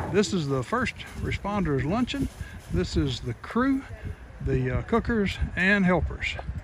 This is the First Responders Luncheon. This is the crew, the cookers and helpers.